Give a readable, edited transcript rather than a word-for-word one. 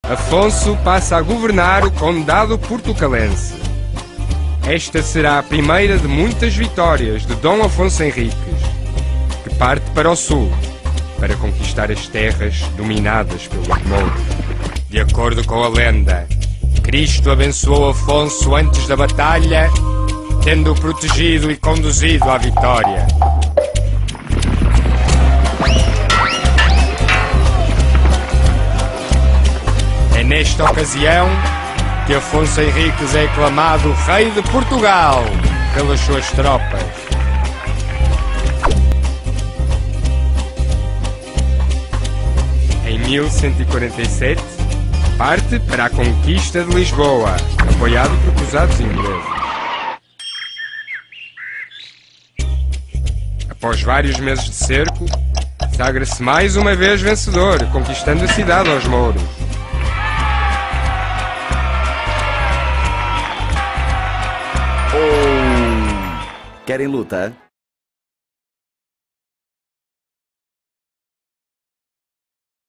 Afonso passa a governar o condado portucalense. Esta será a primeira de muitas vitórias de Dom Afonso Henriques, que parte para o sul, para conquistar as terras dominadas pelos mouros. De acordo com a lenda, Cristo abençoou Afonso antes da batalha, tendo-o protegido e conduzido à vitória. É nesta ocasião que Afonso Henriques é aclamado Rei de Portugal pelas suas tropas. Em 1147, parte para a conquista de Lisboa, apoiado por cruzados ingleses. Após vários meses de cerco, sagra-se mais uma vez vencedor, conquistando a cidade aos mouros. Querem luta?